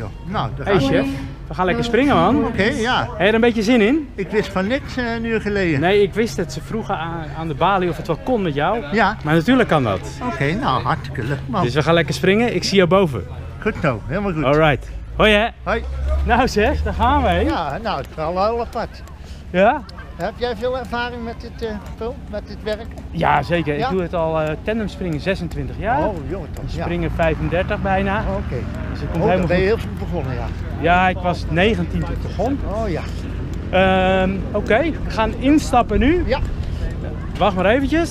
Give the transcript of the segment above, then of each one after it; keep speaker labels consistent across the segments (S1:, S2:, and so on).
S1: joh. Nou, daar
S2: Hey
S1: gaan we.
S2: chef, we gaan lekker springen man.
S1: Oké, ja.
S2: Heb je er een beetje zin in?
S1: Ik wist van niks een uur geleden.
S2: Nee, ik wist het. Ze vroegen aan de balie of het wel kon met jou.
S1: Ja.
S2: Maar natuurlijk kan dat.
S1: Oké, nou hartstikke leuk man.
S2: Dus we gaan lekker springen. Ik zie jou boven.
S1: Goed zo, helemaal goed.
S2: Alright. Hoi hè.
S1: Hoi.
S2: Nou chef, daar gaan we heen.
S1: Ja, nou, het is al heel apart.
S2: Ja?
S1: Heb jij veel ervaring met dit spul, met dit werk?
S2: Ja, zeker.
S1: Ja?
S2: Ik doe het al tandem springen 26 jaar.
S1: Oh, jongen toch. Ja.
S2: Springen 35 bijna.
S1: Oké.
S2: Dus het komt
S1: Oh,
S2: helemaal
S1: dan ben je
S2: goed.
S1: heel vroeg begonnen, ja.
S2: Ja, ik was 19 toen ik begon.
S1: Oh ja.
S2: Oké, we gaan instappen nu.
S1: Ja.
S2: Wacht maar eventjes.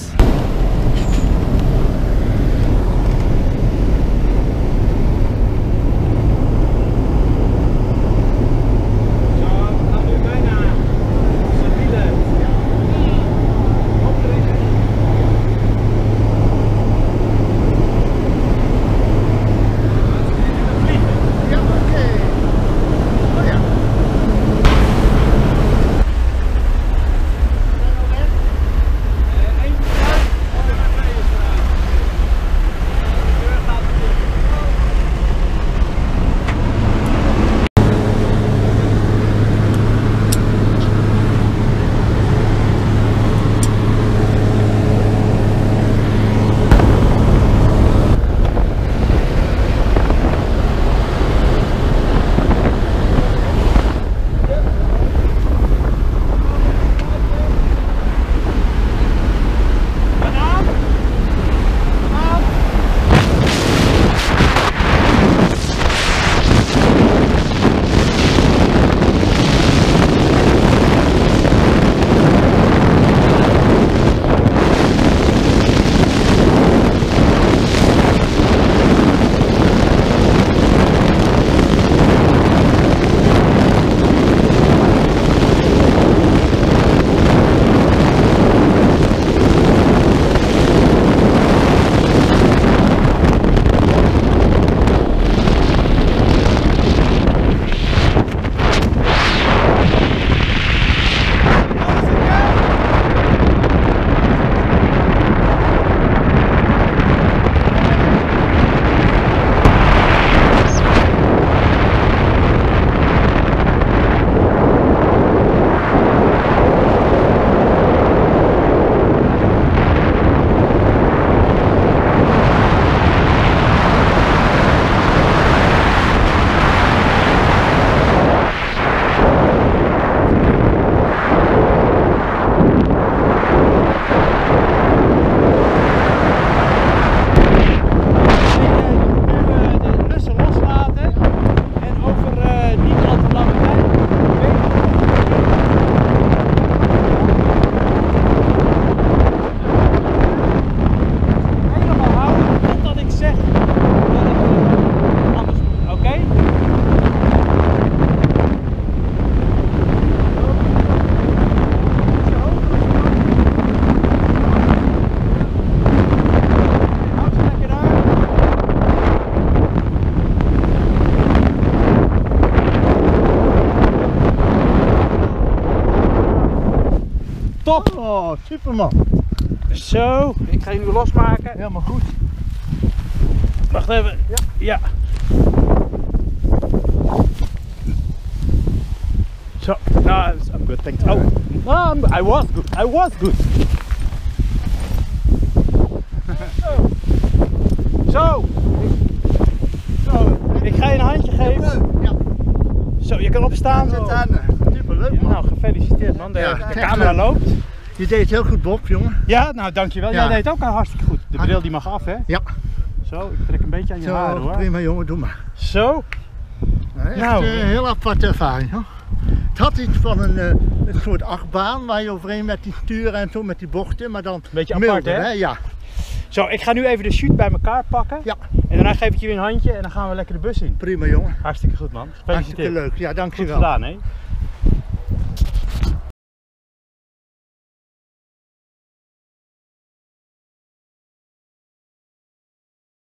S1: Ja, oké. Oh ja.
S2: Top!
S1: Oh, superman.
S2: Zo, ik ga je nu losmaken.
S1: Helemaal goed.
S2: Wacht even. Ja. Zo, nou, I'm good, thanks. Oh, no, I was good. I was good. Zo. Zo, ik ga je een handje geven.
S1: Ja.
S2: Zo, je kan opstaan.
S1: Superleuk man.
S2: Nou, gefeliciteerd man. De
S1: Ja,
S2: camera loopt.
S1: Je deed het heel goed Bob, jongen.
S2: Ja, nou dankjewel. Jij
S1: Ja.
S2: deed het ook al hartstikke goed. De bril die mag af, hè?
S1: Ja.
S2: Zo, ik trek een beetje aan je haar
S1: Zo,
S2: hoor.
S1: prima jongen, doe maar.
S2: Zo.
S1: Echt
S2: Nou.
S1: een heel aparte ervaring hoor. Het had iets van een soort achtbaan waar je overheen met die sturen en zo met die bochten, maar dan
S2: Beetje apart,
S1: milder,
S2: hè?
S1: Ja.
S2: Zo, ik ga nu even de chute bij elkaar pakken.
S1: Ja.
S2: En daarna geef ik je weer een handje en dan gaan we lekker de bus in.
S1: Prima jongen.
S2: Hartstikke goed man.
S1: Hartstikke
S2: Gefeliciteerd.
S1: leuk. Ja,
S2: Goed
S1: dankjewel.
S2: gedaan hè.